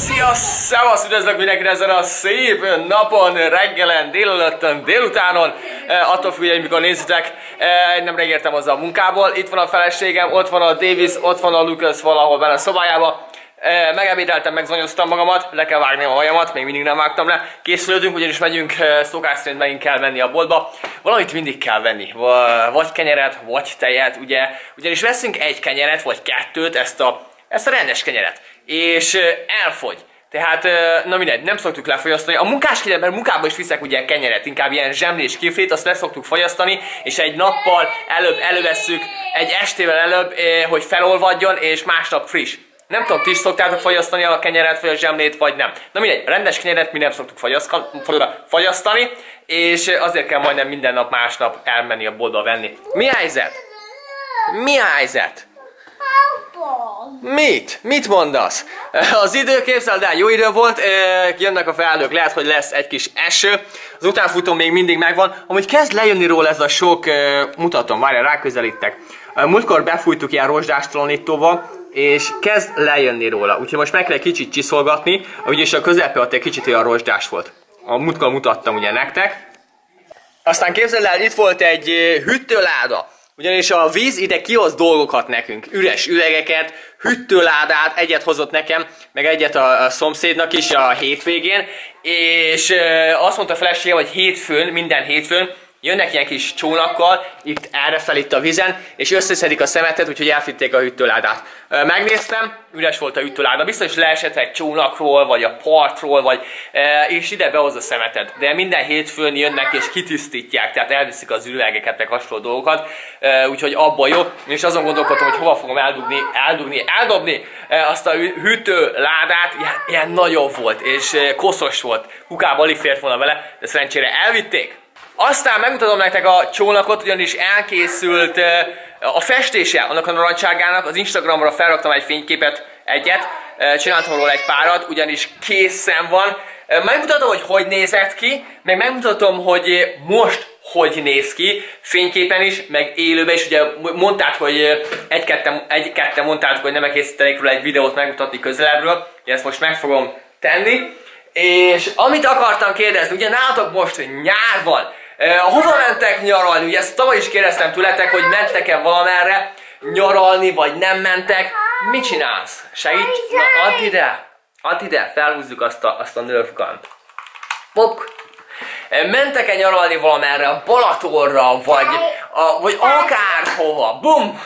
Szia, szevasz, üdvözlök mindenkit ezen a szép napon, reggelen, délelőttön, délutánon, attól függ, hogy mikor nézitek, nem reggeltem hozzá a munkából, itt van a feleségem, ott van a Davis, ott van a Lucas valahol benne a szobájába, megebédeltem, megzonyoztam magamat, le kell vágni a hajamat, még mindig nem vágtam le, készülődünk, ugyanis megyünk szokás szerint megint kell venni a boltba, valamit mindig kell venni, vagy kenyeret, vagy tejet, ugye, ugyanis veszünk egy kenyeret, vagy kettőt, ezt a rendes kenyeret, és elfogy. Tehát, na mindegy, nem szoktuk lefogyasztani. A munkáskedemben munkába is viszek ugye kenyeret, inkább ilyen zsemlés kiflét, azt le szoktuk fogyasztani, és egy nappal elővesszük, egy estével előbb, hogy felolvadjon, és másnap friss. Nem tudom, ti is szoktátok fogyasztani a kenyeret, vagy a zsemlét, vagy nem. Na mindegy, a rendes kenyeret mi nem szoktuk fogyasztani, és azért kell majdnem minden nap, másnap elmenni a boltba venni. Mi a helyzet? Mi a helyzet? Mit mondasz? Az idő, képzeld el, jó idő volt, jönnek a felhők, lehet, hogy lesz egy kis eső, az utánfutó még mindig megvan, amúgy kezd lejönni róla ez a sok, mutatom, várjál, ráközelítek. Múltkor befújtuk ilyen rozsdástalanítóval, és kezd lejönni róla, úgyhogy most meg kell egy kicsit csiszolgatni, úgyis a közepe ott egy kicsit olyan rozsdás volt. A múltkor mutattam ugye nektek. Aztán képzeld el, itt volt egy hűtőláda. Ugyanis a víz ide kihoz dolgokat nekünk, üres üvegeket, hűtőládát, egyet hozott nekem, meg egyet a szomszédnak is a hétvégén, és azt mondta a feleségem, hogy hétfőn, minden hétfőn jönnek ilyen kis csónakkal, itt errefel itt a vízen, és összeszedik a szemetet, úgyhogy elfitték a hűtőládát. Megnéztem, üres volt a hűtőláda, biztos leesett egy csónakról, vagy a partról, vagy, és ide behoz a szemetet. De minden hétfőn jönnek és kitisztítják, tehát elviszik az üvegeket, meg hasonló dolgokat, úgyhogy abban jó. És azon gondolkodtam, hogy hova fogom eldobni azt a hűtőládát, ilyen nagyobb volt, és koszos volt. Kukába alig fért volna vele, de szerencsére elvitték. Aztán megmutatom nektek a csónakot, ugyanis elkészült a festése annak a narancságának, az Instagramra felraktam egy fényképet, csináltam róla egy párat, ugyanis készen van. Megmutatom, hogy nézett ki, meg megmutatom, hogy most hogy néz ki, fényképen is, meg élőben is, ugye mondták, hogy egy-ketten mondtátok, hogy nem készítenék róla egy videót megmutatni közelebbről, ezt most meg fogom tenni. És amit akartam kérdezni, ugye nálatok most nyár van, hova mentek nyaralni? Ugye ezt tavaly is kérdeztem tőletek, hogy mentek-e valamerre nyaralni, vagy nem mentek. Mit csinálsz? Segíts! Na, add ide, felhúzzuk azt a Nerf Gun-t. Pop! Mentek-e nyaralni valamerre, a Balatonra, vagy akárhova? Bum!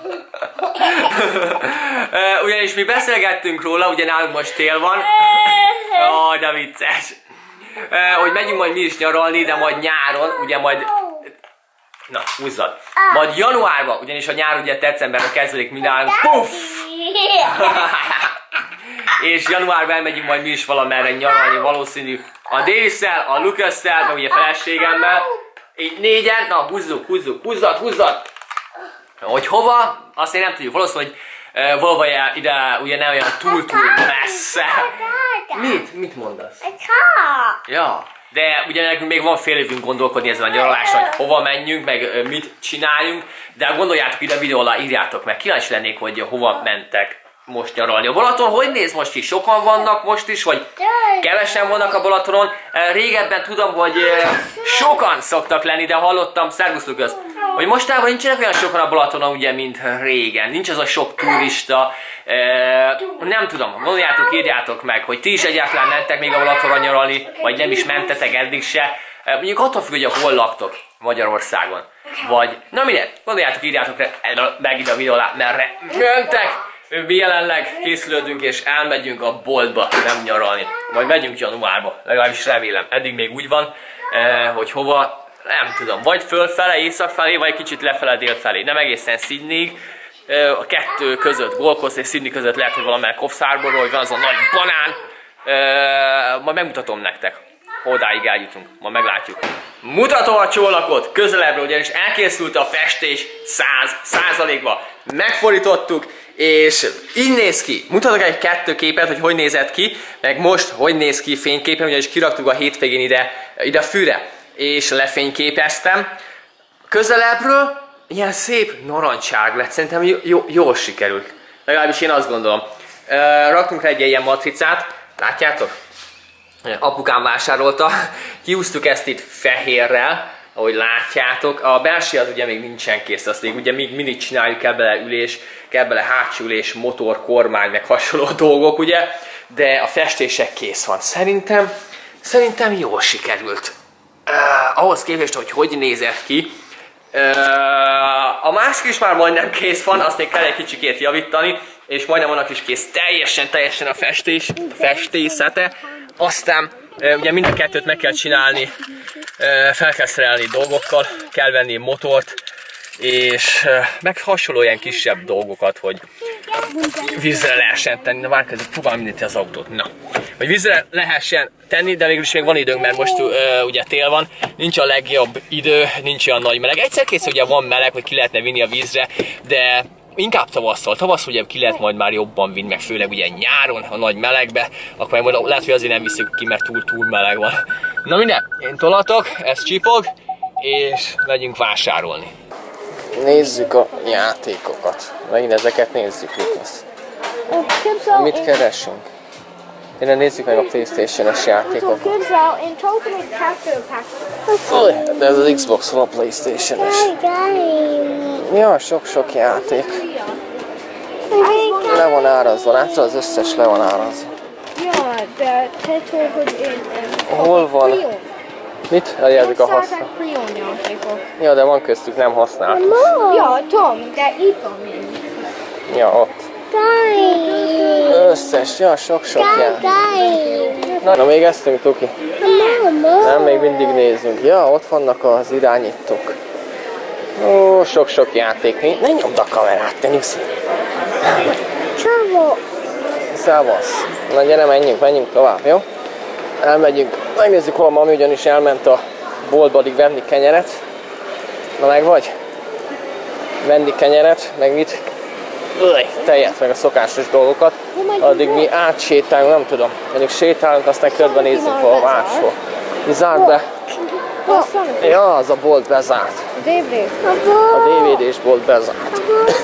Ugyanis mi beszélgettünk róla, ugye nálunk most tél van. De vicces. Hogy megyünk majd mi is nyaralni, de majd nyáron, ugye majd... Na, húzzad. Majd januárban, ugyanis a nyár ugye decemberben kezdődik minden. Puff! És januárban elmegyünk majd mi is valamerre nyaralni, valószínű a Davisszel, a Lucasszel, meg ugye feleségemmel. Így négyen, na húzzad! Hogy hova, azt én nem tudjuk, valószínűleg, hogy valahol ide ugye nem olyan túl messze. Mit mondasz? Ja, de ugye nekünk még van fél évünk gondolkodni ezen a nyaraláson, hogy hova menjünk, meg mit csináljunk, de gondoljátok ide a videó alá, írjátok meg, kíváncsi lennék, hogy hova mentek most nyaralni. A Balaton hogy néz most ki? Sokan vannak most is, vagy kevesen vannak a Balatonon? Régebben tudom, hogy sokan szoktak lenni, de hallottam, szervusz Lukasz, hogy mostában nincsenek olyan sokan a Balatonon, ugye, mint régen. Nincs az a sok turista. Nem tudom, gondoljátok, írjátok meg, hogy ti is egyáltalán mentek még a Balatonra nyaralni, vagy nem is mentetek eddig se. Mondjuk attól függ, hogy hol laktok Magyarországon. Vagy, na mindegy, gondoljátok, írjátok meg ide a videó alá, merre mentek. Mi jelenleg készülődünk és elmegyünk a boltba, nem nyaralni. Vagy megyünk januárba, legalábbis remélem. Eddig még úgy van, hogy hova, nem tudom, vagy fölfele, észak felé, vagy kicsit lefele, dél felé. Nem egészen Sydneyig. A kettő között, Gold Coast és Sydney között lehet, hogy valamelyik Coffs-Harborról, hogy van az a nagy banán. Majd megmutatom nektek, odáig eljutunk, majd meglátjuk. Mutatom a csónakot közelebbről, ugyanis elkészült a festés 100%-ba. Megfordítottuk, és így néz ki. Mutatok egy képet, hogy nézett ki, meg most hogy néz ki fényképen, ugyanis kiraktuk a hétvégén ide a fűre, és lefényképeztem. Közelebbről ilyen szép narancssárg lett, szerintem jól sikerült. Legalábbis én azt gondolom. Raktunk rá egy ilyen matricát, Látjátok? Apukám vásárolta, kiúztuk ezt itt fehérrel, ahogy látjátok. A belső az ugye még nincsen kész, azt ugye még mindig csináljuk, kell bele ülés, kell bele hátsó ülés, motor, kormány, meg hasonló dolgok, ugye? De a festések kész van. Szerintem jól sikerült. Ahhoz képest, hogy nézett ki. A másik is már majdnem kész van, azt még kell egy kicsikét javítani, és majdnem annak is kész teljesen a festészete. Aztán ugye mind a kettőt meg kell csinálni, fel kell szerelni dolgokkal, kell venni motort, és meg hasonló ilyen kisebb dolgokat, hogy vízre lehessen tenni. Na várj, próbálom mindent az autót. Na, hogy vízre lehessen tenni, de végül is még van időnk, mert most ugye tél van, nincs a legjobb idő, nincs olyan nagy meleg. Egyszer kész, ugye van meleg, hogy ki lehetne vinni a vízre, de inkább tavasszal. Tavasszal ugye ki lehet majd már jobban vinni, meg főleg ugye nyáron, a nagy melegbe, akkor majd lehet, hogy azért nem viszük ki, mert túl meleg van. Na minden, én tolatok, ez csipog, és megyünk vásárolni. Nézzük a játékokat. Megint ezeket nézzük, Lukasz. Mit keresünk? Tényleg nézzük meg a PlayStation-es játékokat. De ez az Xbox van a PlayStation-es. Ja, sok játék. Le van árazva, látod? Az összes le van árazva. Ja, de te tudod, hogy én... Hol van? Mit? Eljelzik a használat. Ja, de van köztük nem használt. Ja, Tom, de itt van még. Ja, ott. Összes, ja, sok játék. Na, még eztünk, Tuki. Nem, még mindig nézzünk. Ja, ott vannak az irányítók. Ó, sok játék. Ne nyomd a kamerát, te nyuszi. Szevasz. Na gyere, menjünk tovább, jó? Elmegyünk, megnézzük, hol a mami, ugyanis elment a boltba addig venni kenyeret. Na meg vagy? Venni kenyeret, meg mit? Tejet, meg a szokásos dolgokat. Addig mi átsétálunk, nem tudom. Mondjuk sétálunk, aztán körben nézzük valahol máshol. Mi zárt be? Ja, az a bolt bezárt. A DVD-s bolt bezárt.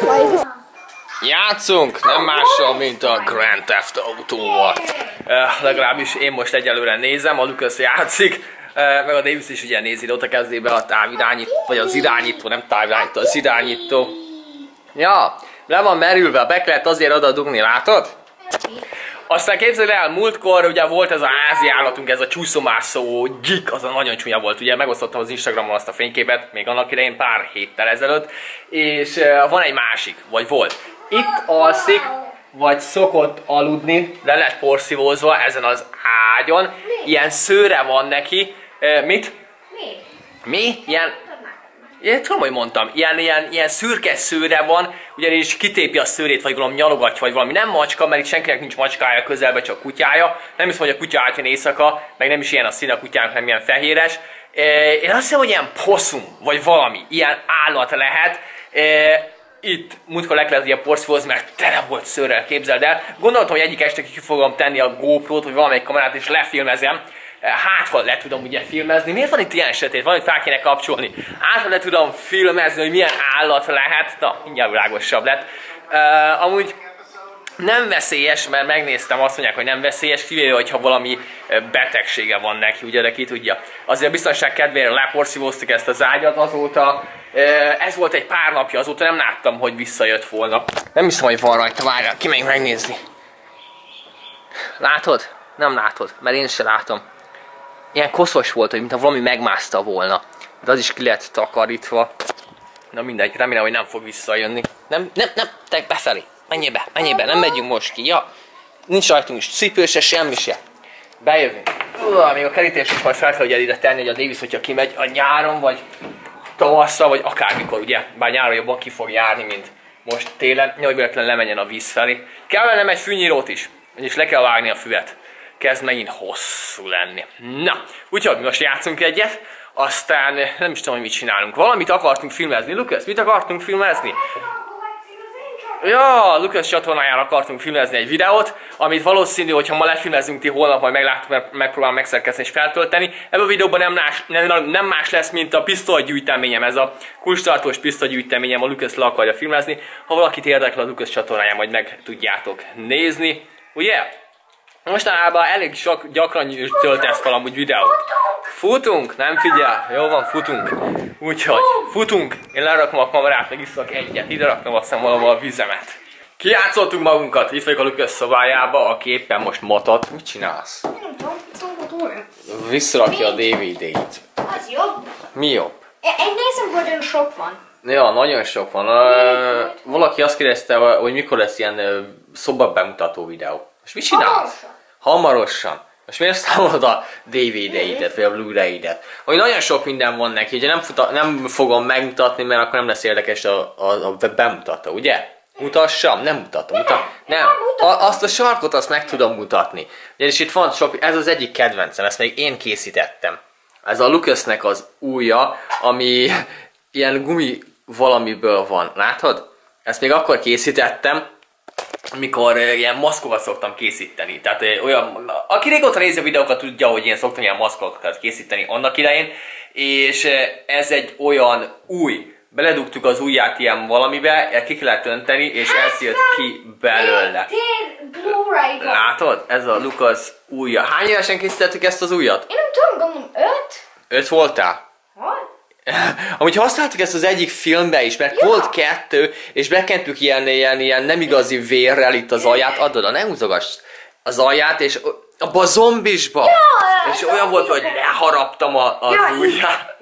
Játszunk, nem mással, mint a Grand Theft Auto-val. Legalábbis én most egyelőre nézem, a Lucas játszik, meg a Davis is ugye nézi, ott a kezébe a távirányító, vagy az irányító, nem távirányító, az irányító. Ja, le van merülve, be kellett azért oda dugni, látod? Aztán képzeld el, múltkor ugye volt ez a házi állatunk, ez a csúszomászó gyik, az a nagyon csúnya volt, ugye megosztottam az Instagramon azt a fényképet, még annak idején pár héttel ezelőtt, és van egy másik, vagy volt. Itt alszik, vagy szokott aludni, le lett porszívózva ezen az ágyon, ilyen szőre van neki. Mit? Mi? Ilyen, tudom, hogy mondtam, ilyen szürke szőre van, ugyanis kitépi a szőrét, vagy valami nyalogatja, vagy valami. Nem macska, mert itt senkinek nincs macskája közelben, csak kutyája. Nem hiszem, hogy a kutya átjön éjszaka, meg nem is ilyen a szín a kutyának, nem ilyen fehéres. Én azt hiszem, hogy ilyen poszum, vagy valami, ilyen állat lehet. Itt múltkor le kellett ilyen porszívózni, mert tele volt szőrrel, képzeld el. Gondoltam, hogy egyik este ki fogom tenni a GoPro-t, vagy valamelyik kamerát, és lefilmezem. Hát, ha le tudom ugye filmezni. Miért van itt ilyen sötét? Valamit fel kéne kapcsolni. Hát, le tudom filmezni, hogy milyen állat lehet. Na, mindjárt világosabb lett. Amúgy nem veszélyes, mert megnéztem, azt mondják, hogy nem veszélyes, kivéve, hogyha valami betegsége van neki, ugye, de ki tudja. Azért a biztonság kedvére leporszívóztuk ezt az ágyat azóta. Ez volt egy pár napja, azóta nem láttam, hogy visszajött volna. Nem hiszem, hogy van rajta, várjál, kimegyünk megnézni. Látod? Nem látod, mert én sem látom. Ilyen koszos volt, hogy mintha valami megmászta volna. De az is ki lett takarítva. Na mindegy, remélem, hogy nem fog visszajönni. Nem, te befelé. Menjél be, nem megyünk most ki. Ja, nincs rajtunk is cipő se, semmi se. Bejövünk. Még a kerítést is majd fel kell ugye ide tenni, hogy a Davis, hogyha kimegy a nyáron, vagy tavasszal, vagy akármikor, ugye. Bár nyáron jobban ki fog járni, mint most télen. Nyilván véletlenül lemenjen a víz felé. Kell vennem egy fűnyírót is, és le kell vágni a füvet. Kezd megint hosszú lenni. Na, úgyhogy most játszunk egyet, aztán nem is tudom, hogy mit csinálunk. Valamit akartunk filmezni. Lucas, mit akartunk filmezni? Ja, Lucas csatornájára akartunk filmezni egy videót, amit valószínű, hogyha ma lefilmezünk, ti holnap majd megláttuk, megpróbálom megszerkeszteni és feltölteni. Ebben a videóban nem más lesz, mint a pisztolygyűjteményem, ez a kulcstartós pisztolygyűjteményem, a Lucas le akarja filmezni. Ha valakit érdekel a Lucas csatornáján, majd meg tudjátok nézni, ugye? Mostanában elég sok gyakran töltesz valamúgy videót. Futunk? Nem figyel? Jó van, futunk. Úgyhogy futunk. Én lerakom a kamerát, meg iszok egyet. Ide raknom aztán valahol a vizemet. Kijátszottunk magunkat. Itt vagyok a Lukasz szobájába, aki éppen most matat. Mit csinálsz? Nem tudom, szombatóra. Visszarakja a DVD-t. Az jobb. Mi jobb? Én nézem, hogy olyan sok van. Ja, nagyon sok van. Valaki azt kérdezte, hogy mikor lesz ilyen szoba bemutató videó. Most mit csinálsz? Hamarosan. Most miért számolod a DVD-idet, vagy a Blu-ray-idet? Hogy nagyon sok minden van neki, ugye nem fogom megmutatni, mert akkor nem lesz érdekes a bemutató, ugye? Mutassam? Nem mutatom. Nem. Azt a sarkot azt meg tudom mutatni. Ugyanis itt van sok, ez az egyik kedvencem, ezt még én készítettem. Ez a Lucasnek az ujja, ami ilyen gumi valamiből van. Látod? Ezt még akkor készítettem, amikor ilyen maszkokat szoktam készíteni. Tehát olyan, aki régóta nézi a videókat, tudja, hogy én szoktam ilyen maszkokat készíteni annak idején, és ez egy olyan új. Beledugtuk az ujját ilyen valamibe, ki kellett önteni, és ez jött ki belőle. Látod? Ez a Lucas ujja. Hány évesen készítettük ezt az ujjat? Én nem tudom, gondolom 5? 5 voltál? Hogy? Amúgy használtuk ezt az egyik filmbe is, mert volt 2, és bekentük ilyen nem igazi vérrel itt az alját. Adod, ne húzogass az alját, és abba a zombisba. És olyan volt, hogy leharaptam az ujját.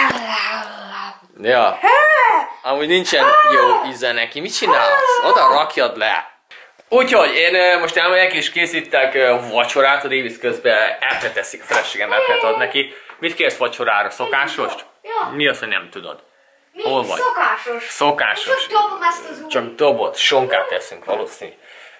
Ja. Amúgy nincsen jó íze neki. Mit csinálsz? Oda rakjad le. Úgyhogy én most elmegyek és készítek vacsorát, a Davis közben elteszik a feleségem, el kell ad neki. Mit kérsz vacsorára? Szokásost? Ja. Mi az, hogy nem tudod? Hol vagy? Szokásos. Szokásos. Csak dobom ezt az ujjat. Csak dobod, sonkát teszünk valószínű.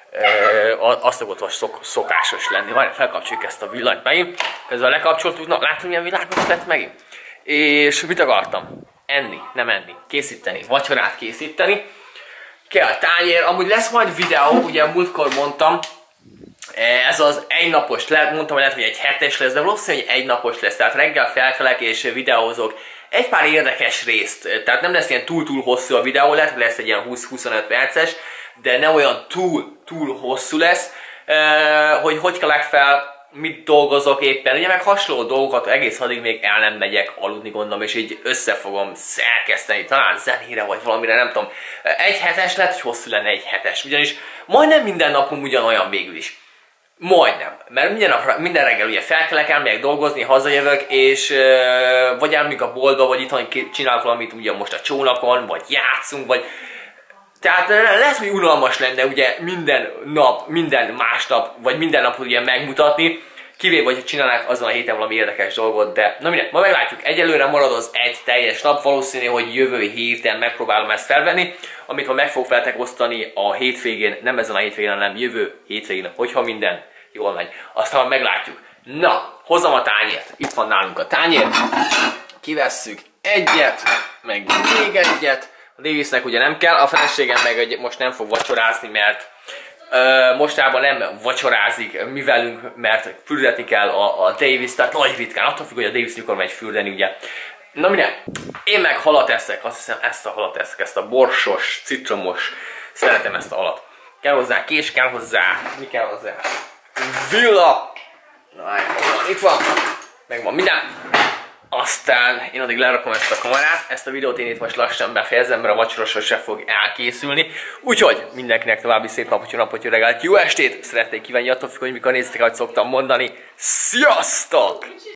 Azt szokott szokásos lenni. Várj, felkapcsoljuk ezt a villanyt megint. Közben lekapcsoltuk, na látod milyen világos lett megint? És mit akartam? Enni, nem enni. Készíteni, vacsorát készíteni. Kell tányér, amúgy lesz majd videó, ugye múltkor mondtam, ez az egynapos, mondtam, hogy lehet, hogy egy hetes lesz, de valószínűleg egy napos lesz, tehát reggel felkelek és videózok egy pár érdekes részt, tehát nem lesz ilyen túl hosszú a videó, lehet, hogy lesz egy ilyen 20-25 perces, de ne olyan túl hosszú lesz, hogy kelek fel, mit dolgozok éppen, ugye meg hasonló dolgokat egész addig még el nem megyek aludni, gondolom, és így össze fogom szerkeszteni, talán zenére vagy valamire, nem tudom. Egy hetes lehet, hogy hosszú lenne egy hetes, ugyanis majdnem minden napom ugyanolyan végül is. Majdnem, mert minden reggel ugye felkelek, elmegyek dolgozni, hazajövök, és vagy elmegyünk a boltba, vagy itthon csinálok valamit ugye most a csónakon, vagy játszunk, vagy... Tehát lehet, hogy unalmas lenne ugye minden másnap, vagy minden nap ugye megmutatni, kivéve, hogy csinálnák azon a héten valami érdekes dolgot, de na minden, ma meglátjuk. Egyelőre marad az egy teljes nap, valószínű, hogy jövő héten megpróbálom ezt felvenni, amit ma meg fog veletek osztani a hétvégén, nem ezen a hétvégén, hanem jövő hétvégén, hogyha minden jól megy. Aztán meglátjuk. Na, hozzam a tányért. Itt van nálunk a tányér. Kivesszük egyet, meg még egyet. A Davisnek ugye nem kell, a feleségem meg most nem fog vacsorázni, mert mostában nem vacsorázik mi velünk, mert fürdetni kell a Davis, tehát nagy ritkán, attól függ, hogy a Davis mikor megy fürdeni, ugye. Na minden, én meg halat eszek, azt hiszem ezt a halat eszek, ezt a borsos, citromos, szeretem ezt a halat. Kell hozzá kés, kell hozzá, mi kell hozzá? Villa! Na, itt van, megvan minden. Aztán én addig lerakom ezt a kamerát, ezt a videót én itt most lassan befejezem, mert a vacsora sose fog elkészülni. Úgyhogy mindenkinek további szép napot, jó reggelt, jó estét! Szeretnék kívánni attól függ, hogy mikor néztek, ahogy szoktam mondani. Sziasztok!